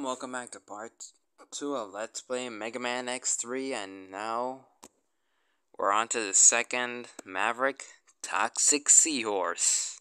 welcome back to part 2 of Let's Play Mega Man X3, and now we're on to the second Maverick, Toxic Seahorse.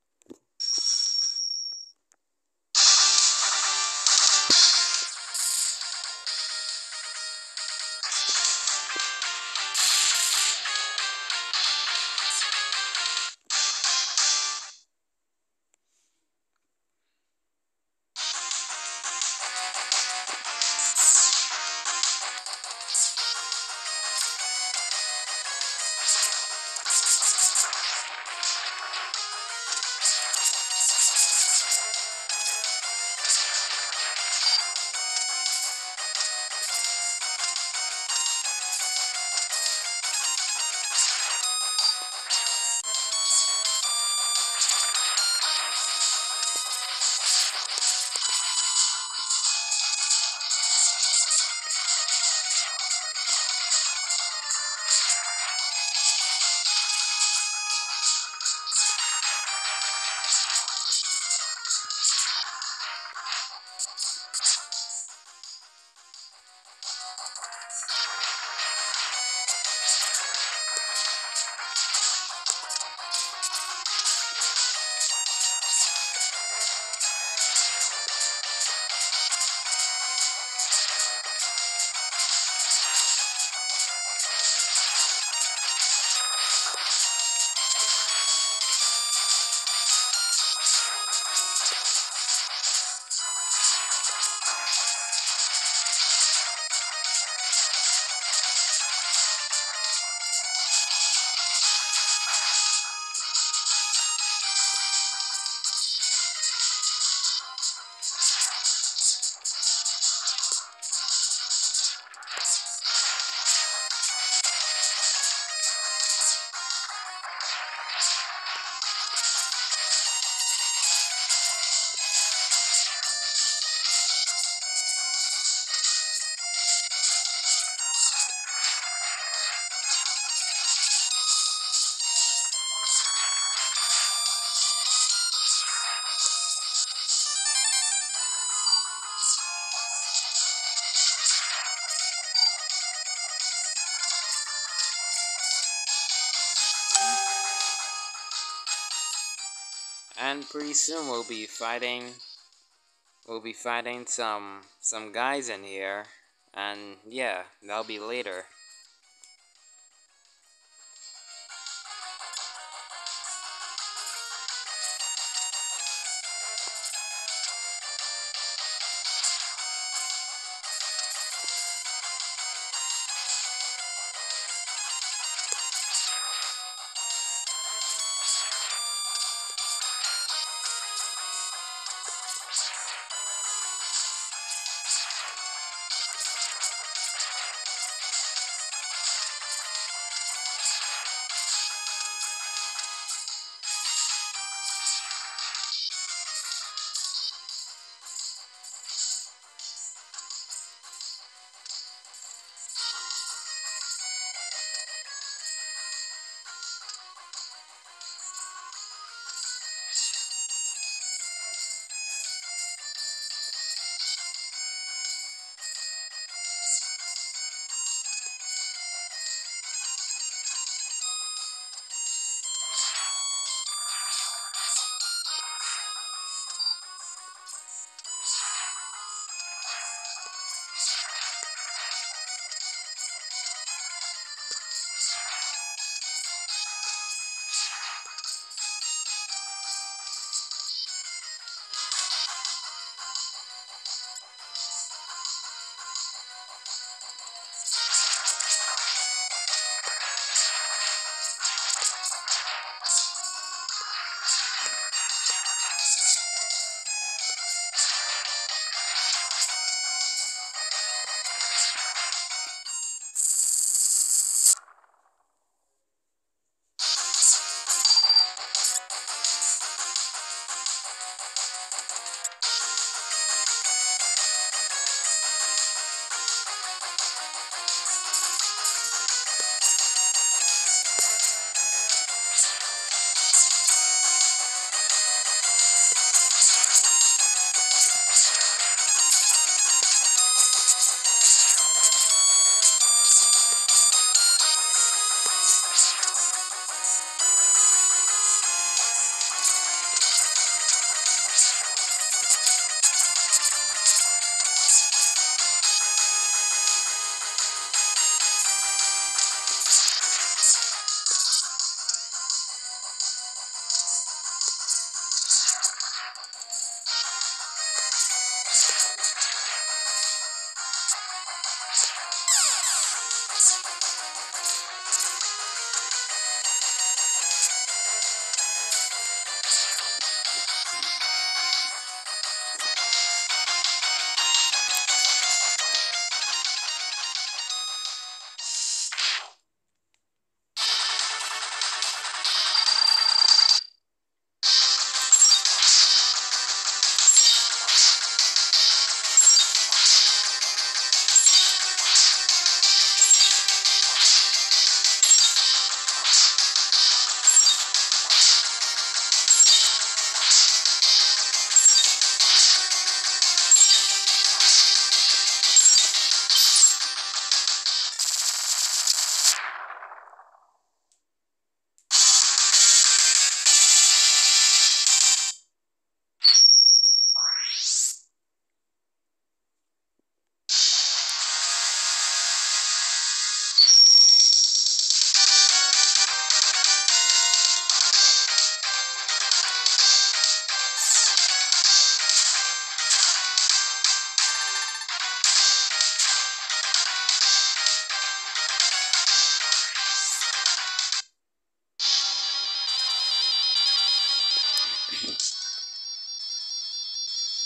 And pretty soon we'll be fighting some guys in here, and yeah, that'll be later.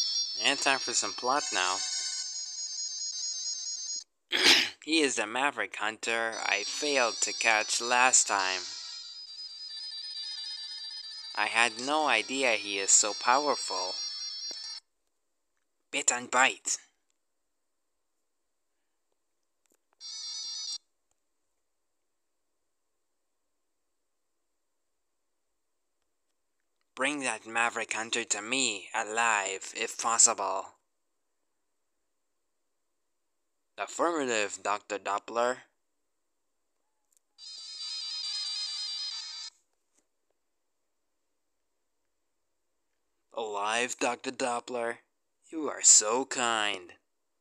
And time for some plot now. He is the maverick hunter I failed to catch last time. I had no idea he is so powerful. Bit and byte. Bring that maverick hunter to me, alive, if possible. Affirmative, Dr. Doppler. Alive, Dr. Doppler? You are so kind.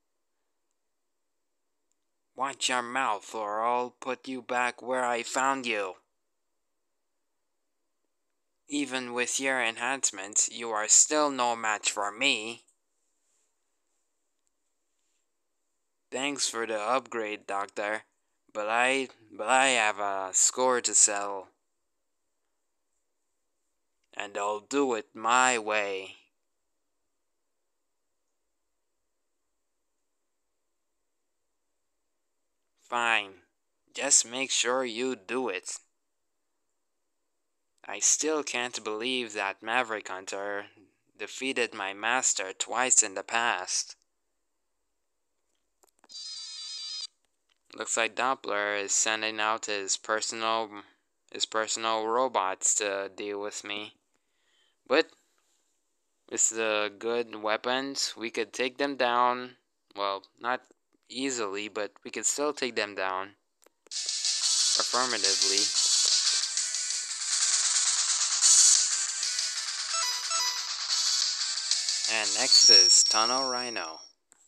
Watch your mouth or I'll put you back where I found you. Even with your enhancements, you are still no match for me. Thanks for the upgrade, Doctor, but I have a score to settle. And I'll do it my way. Fine. Just make sure you do it. I still can't believe that Maverick Hunter defeated my master twice in the past. Looks like Doppler is sending out his personal robots to deal with me. But with the good weapons, we could take them down. Well, not easily, but we could still take them down. Affirmatively. And next is Tunnel Rhino.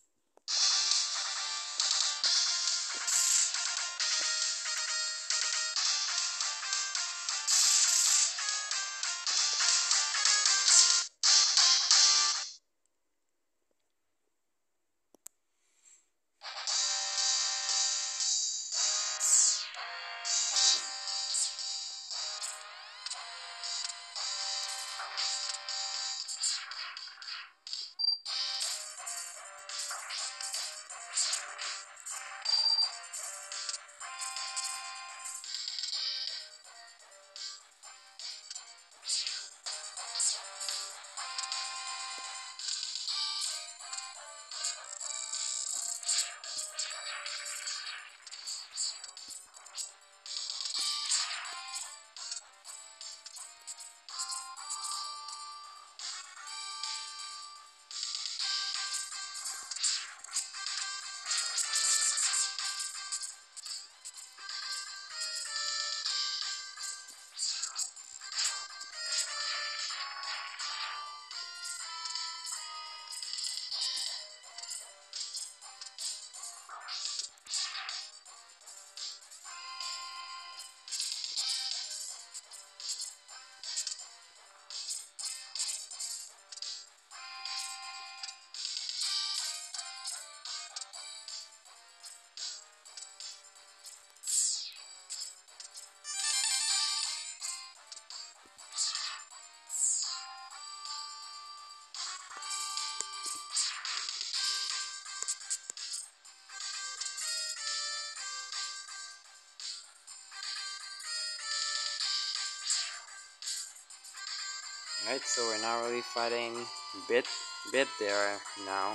Alright, so we're not really fighting bit there now.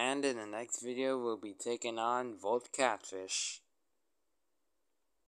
And in the next video, we'll be taking on Volt Catfish.